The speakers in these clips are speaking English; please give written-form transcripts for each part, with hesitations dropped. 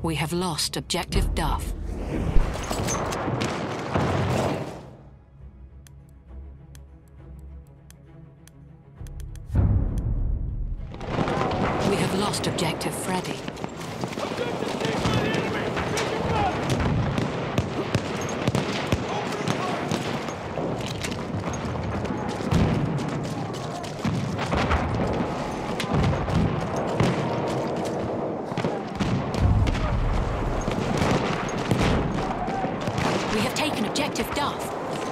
We have lost objective Duff. We have lost objective Freddy. Objective Duff.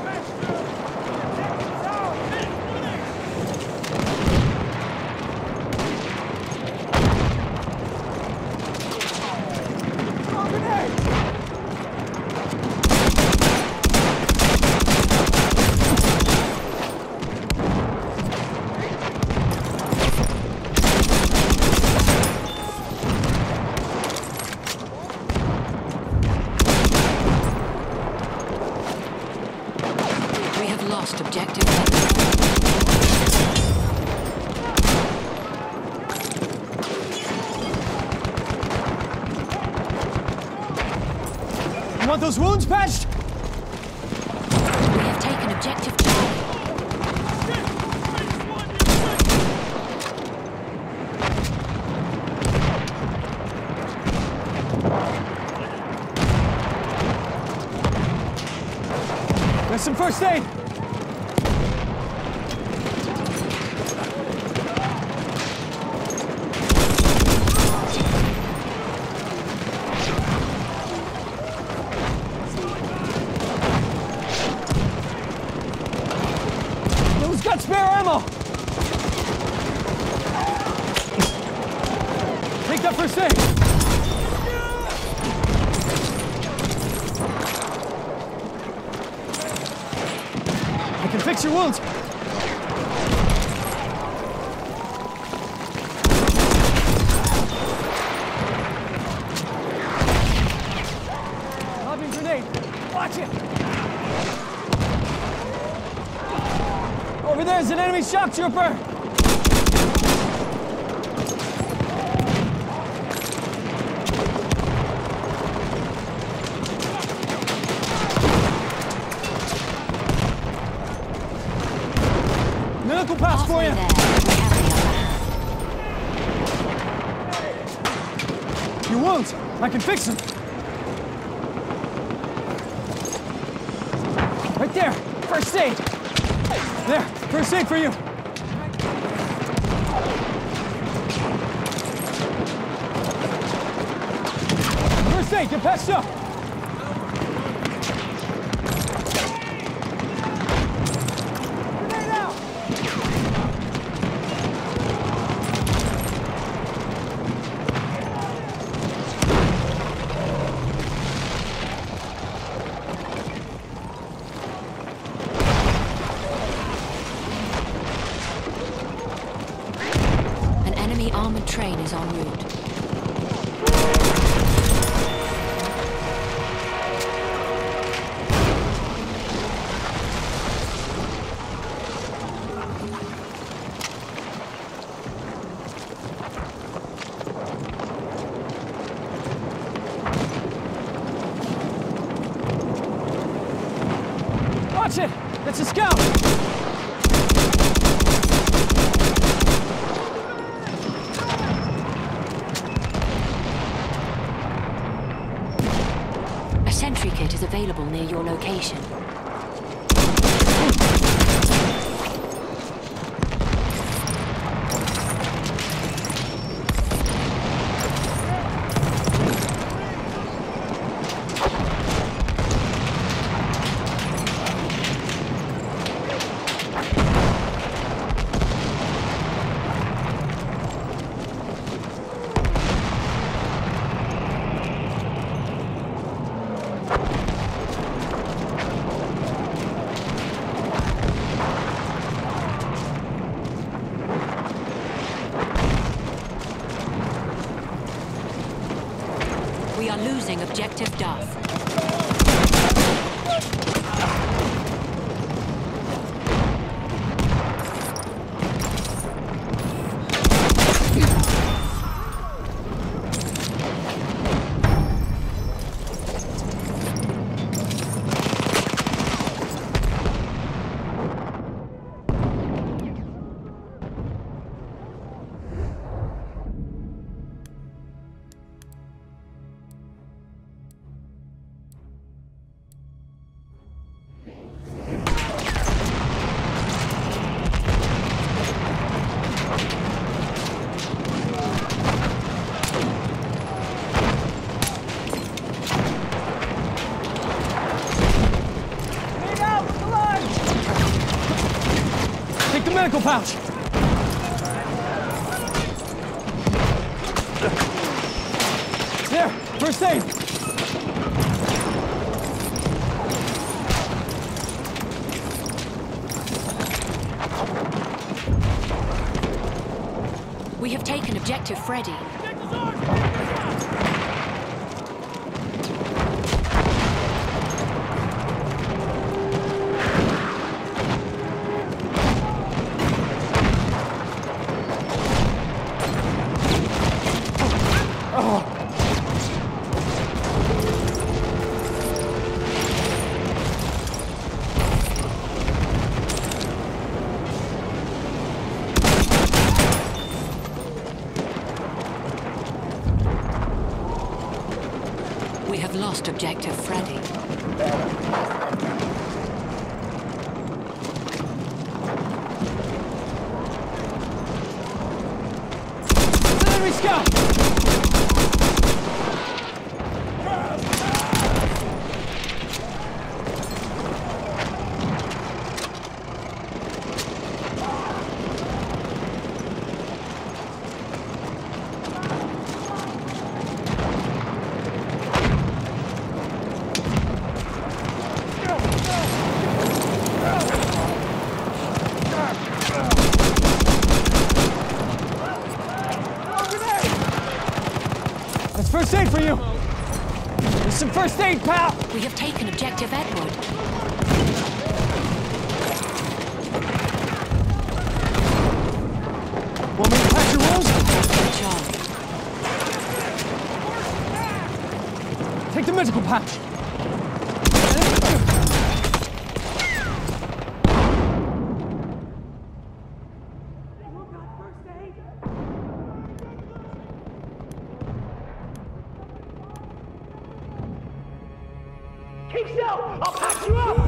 Lost objective. You want those wounds patched? We have taken objective Charlie. There's some first aid. Got spare ammo! Take that first aid! I can fix your wounds! Lobbing grenade! Watch it! Over there's an enemy shock trooper! Medical pass for you! Your wounds! I can fix them! Right there! First aid! There! First aid for you! First aid! Get patched up! Grenade out! The armored train is en route. Watch it! That's a scout! A sentry kit is available near your location. We are losing objective Duff. pouch. There, first aid. We have taken objective Freddy. We have lost objective Freddy. Enemy scout! That's first aid for you. There's some first aid, pal. We have taken objective Edward. Want me to patch your wounds? Charlie. Take the medical pouch. Keep still! I'll patch you up!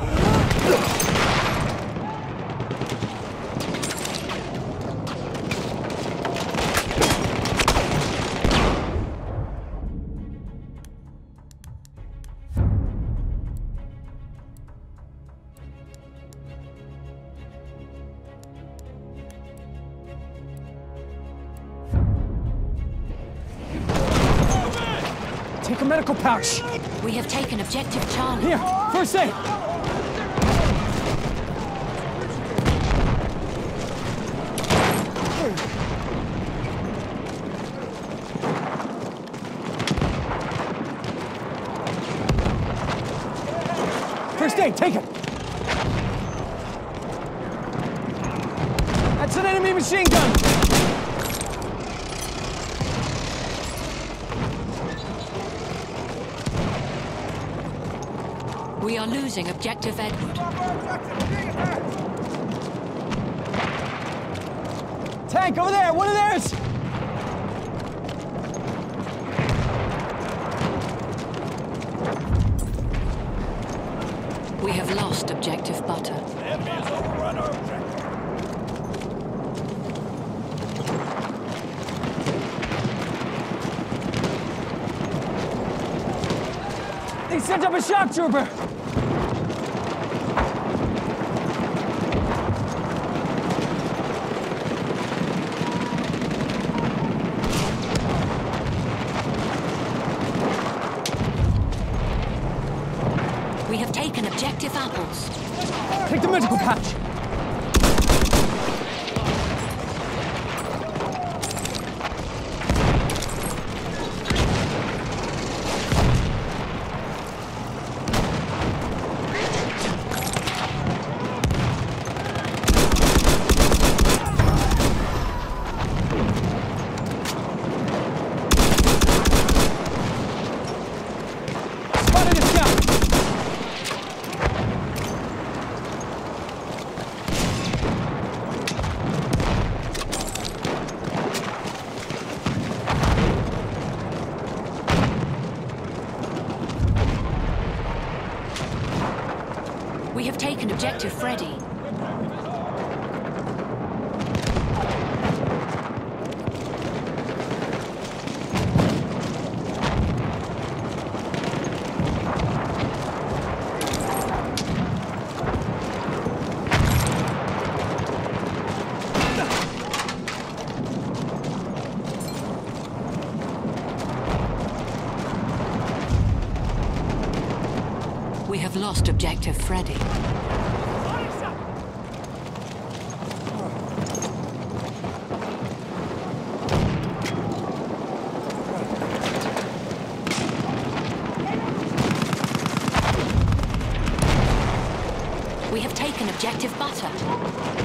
Take a medical pouch. We have taken objective Charlie. Here, first aid. First aid, take it. That's an enemy machine gun. We are losing objective Edward. Tank over there, one of theirs. We have lost objective Butter. The enemy has overrun our objective. They sent up a shock trooper. We have taken objective Apples. Take the medical pouch. Spotted a scout. We have taken objective Freddy. lost objective Freddy. We have taken objective butter.